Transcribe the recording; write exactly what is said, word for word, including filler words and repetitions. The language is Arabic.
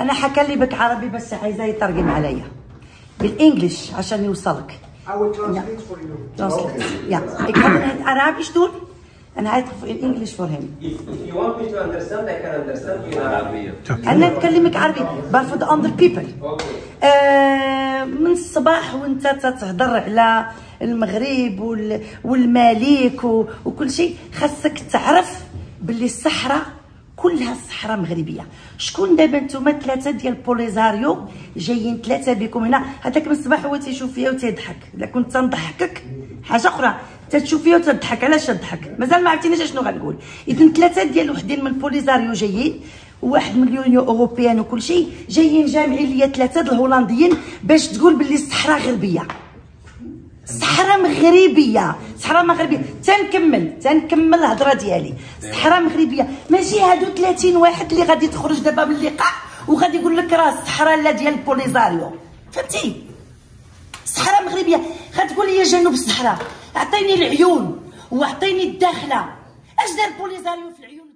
انا حكلمك عربي بس عايزاه يترجم عليا بالانجلش عشان يوصلك. I will translate for you. Translate. Yeah. Ik kan het Arabisch doen en hij het in English for him. If, if you want me to understand, I can understand you in Arabic. أنا أتكلمك عربي but for the other people. Okay. آه من الصباح وأنت تتهضر على المغرب والمالك وكل شيء، خاصك تعرف باللي الصحراء كلها الصحراء مغربيه. شكون دابا نتوما ثلاثه ديال بوليزاريو جايين ثلاثه بكم هنا، هذاك من الصباح هو تيشوف فيا وتيضحك. الا كنت تنضحكك حاجه اخرى، تتشوف فيا وتضحك. علاش تضحك؟ مازال ما عرفتينيش اشنو غنقول. اذا ثلاثه ديال وحدين من بوليزاريو جايين، وواحد من اليونيو اوروبيان وكل شيء جايين جامعين ليا ثلاثه د الهولنديين باش تقول باللي الصحراء غربيه. صحراء مغربيه، صحراء مغربيه. تنكمل تنكمل الهضره ديالي. صحراء مغربيه، ماشي هادو ثلاثين واحد اللي غادي تخرج دابا من اللقاء وغادي يقول لك راه الصحراء لا ديال بوليزاريو، فهمتي؟ صحراء مغربيه. غتقول لي جنوب الصحراء، عطيني العيون وعطيني الداخله. اش دار بوليزاريو في العيون؟